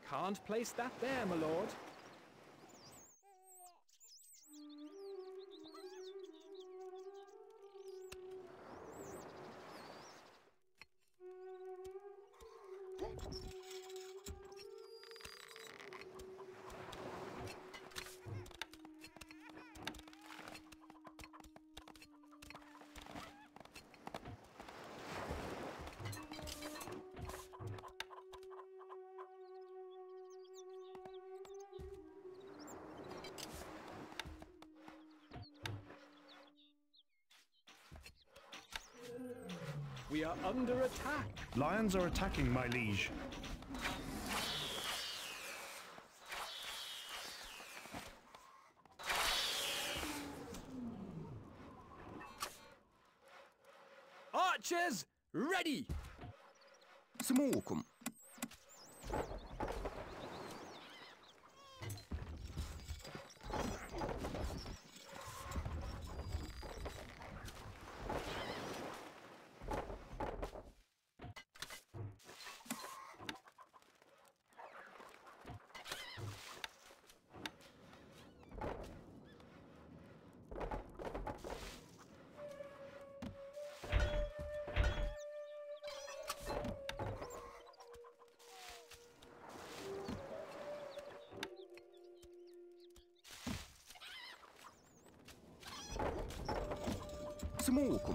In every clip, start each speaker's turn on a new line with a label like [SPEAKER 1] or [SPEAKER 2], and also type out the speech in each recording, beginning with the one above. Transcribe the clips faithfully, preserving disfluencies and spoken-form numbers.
[SPEAKER 1] Can't place that there, my lord. We are under attack.
[SPEAKER 2] Lions are attacking, my liege.
[SPEAKER 1] Archers, ready!
[SPEAKER 3] سموكم. سموكم.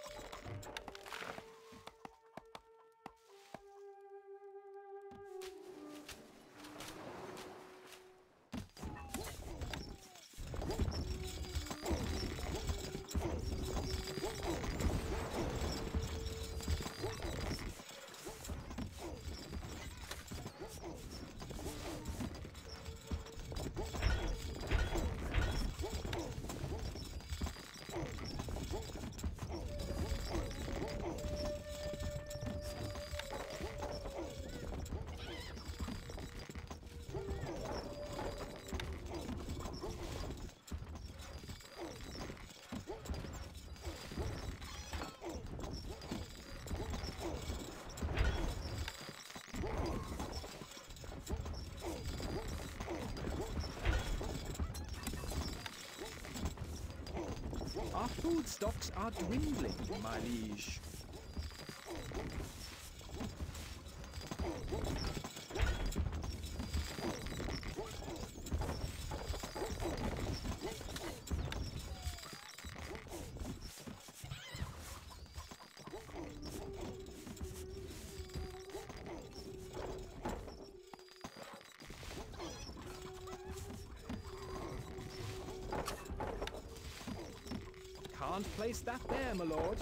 [SPEAKER 1] Our food stocks are dwindling, my liege. Can't place that there, my lord.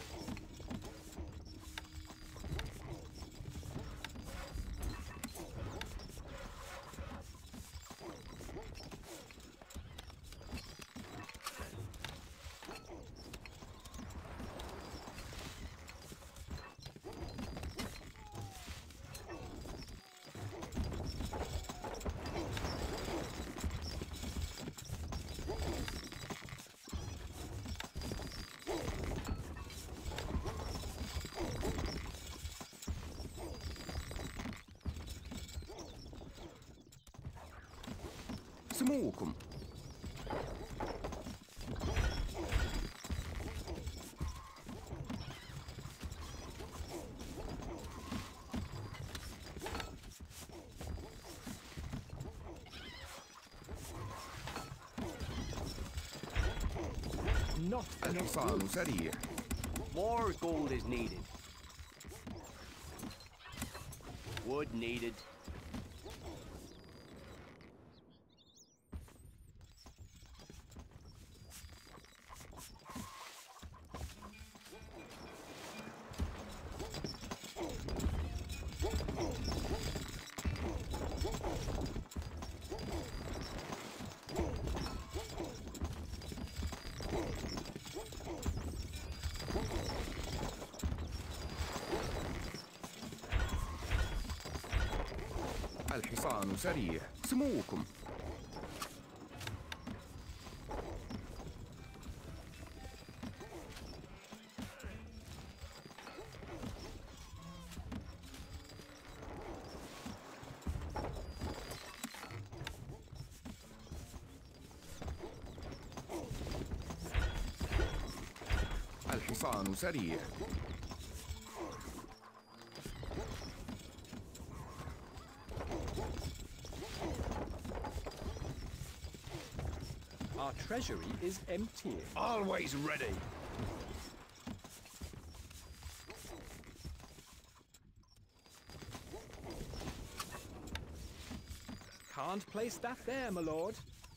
[SPEAKER 3] سموكم.
[SPEAKER 1] Not enough
[SPEAKER 3] الحصان
[SPEAKER 1] goods.
[SPEAKER 3] سريع.
[SPEAKER 4] More gold is needed. Wood needed.
[SPEAKER 3] الحصان سريع. سموكم. الحصان سريع.
[SPEAKER 1] Our treasury is emptying.
[SPEAKER 2] Always ready.
[SPEAKER 1] Can't place that there, my lord.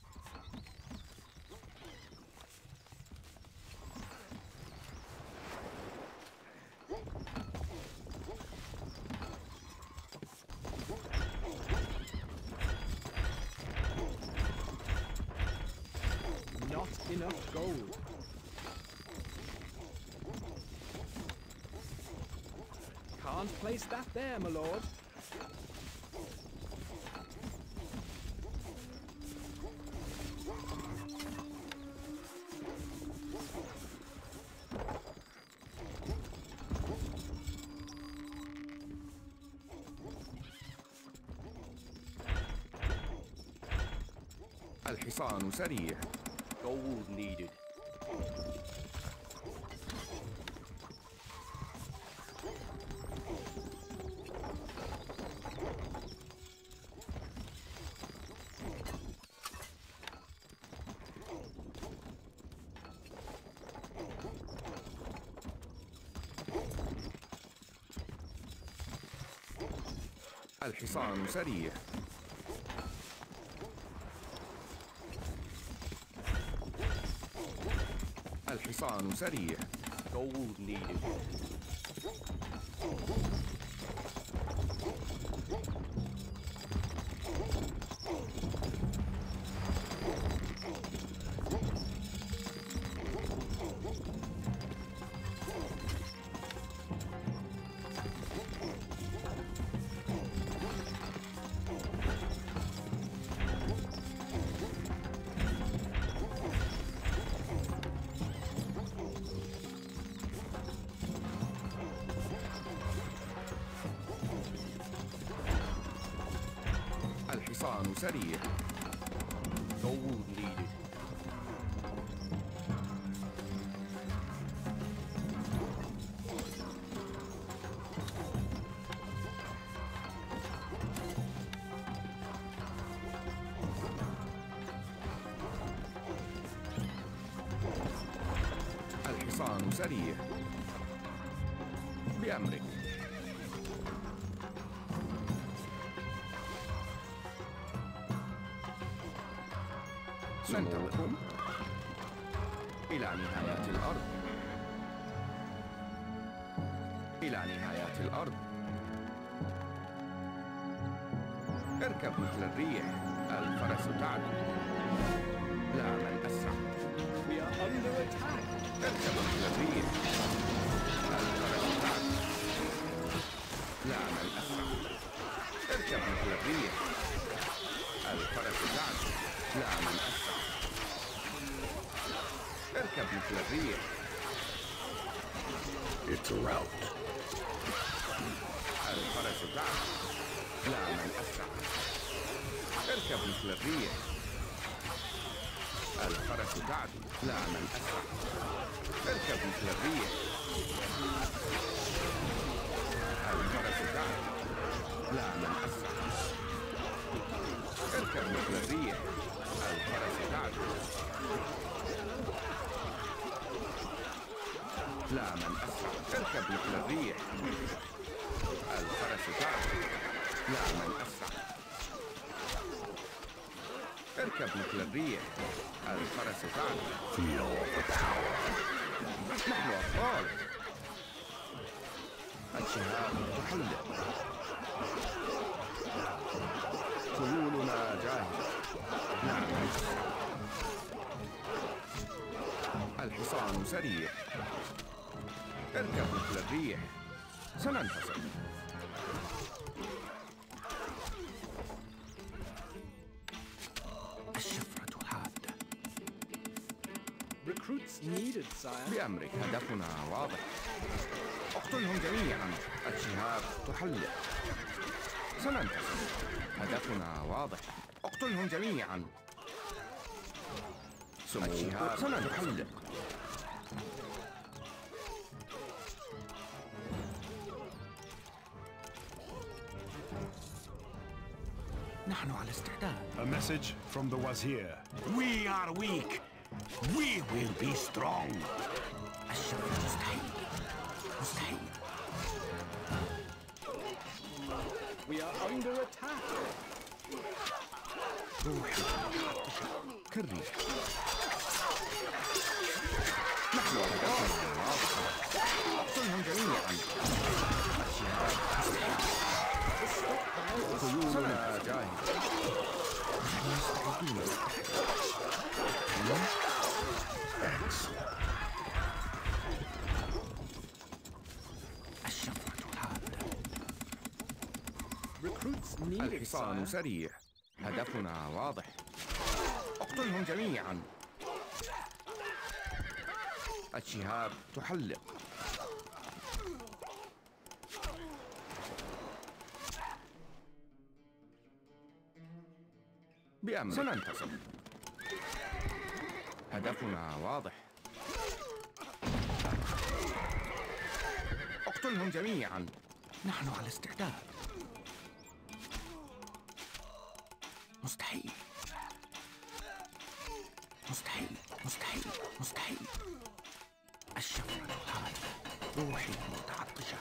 [SPEAKER 1] Not enough gold. Can't place that there, my lord.
[SPEAKER 3] الحصان سريع.
[SPEAKER 4] Gold needed.
[SPEAKER 3] الحصان سريع. الحصان سريع.
[SPEAKER 4] Gold needed.
[SPEAKER 3] الحصان سريع.
[SPEAKER 4] Gold needed.
[SPEAKER 3] الحصان سريع. بأمرك. سموكم إلى نهايات الأرض. إلى نهايات الأرض. اركب مثل الريح. الفرس تعدو. لا من أسرع.
[SPEAKER 1] We are under attack.
[SPEAKER 3] اركب مثل الريح. الفرس تعدو. لا من أسرع. اركب مثل الريح. الفرس تعدو. لا من أسرع. اركب مثل الريح.
[SPEAKER 2] It's a rout.
[SPEAKER 3] الفرس تعدو. لا من أسرع. اركب مثل الريح. الفرس تعدو. لا من أسرع. اركب مثل الريح. الفرس تعدو. لا من أسرع. اركب مثل الريح. الفرس تعدو. لا من أسرع. اركب مثل الريح. الفرس تعدو. لا من أسرع. اركب مثل الريح. الفرس تعدو.
[SPEAKER 2] Feel the power.
[SPEAKER 3] نحن أبطال. الشهاب تحلق. خيولنا جاهزة. نعم. الحصان سريع. اركب مثل الريح. سننتصر. الشفرة حادة.
[SPEAKER 1] Recruits needed, sire.
[SPEAKER 3] بأمرك. هدفنا واضح. اقتلهم جميعا. الشهاب تحلق. سننتصر. هدفنا واضح. اقتلهم جميعا. الشهاب سننتصر.
[SPEAKER 4] نحن على استعداد.
[SPEAKER 2] A message from the Wazir.
[SPEAKER 5] We are weak. We will be strong.
[SPEAKER 4] الشر مستحيل. مستحيل.
[SPEAKER 1] We are under attack.
[SPEAKER 3] روحي كالريح. نحن هدفنا واضح. اقتلهم جميعا. خيولنا جاهزة. نحن مستعدون.
[SPEAKER 4] الشفرة حادة.
[SPEAKER 1] Recruits needed,
[SPEAKER 3] الحصان
[SPEAKER 1] sire.
[SPEAKER 3] سريع. هدفنا واضح. اقتلهم جميعا. الشهاب تحلق. بأمرك سننتصر. هدفنا واضح. اقتلهم جميعا.
[SPEAKER 4] نحن على استعداد. مستحيل. مستحيل. مستحيل. مستحيل. الشفرة هذا. روحي متعطشة.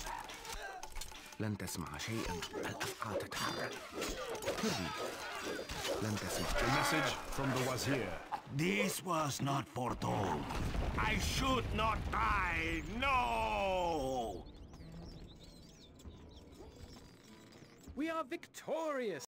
[SPEAKER 3] لن تسمع شيئا.
[SPEAKER 4] الأفعال تتحرك.
[SPEAKER 3] كالريح. لن تسمع.
[SPEAKER 2] A message from the Wazir.
[SPEAKER 5] This was not foretold. I should not die. No!
[SPEAKER 1] We are victorious.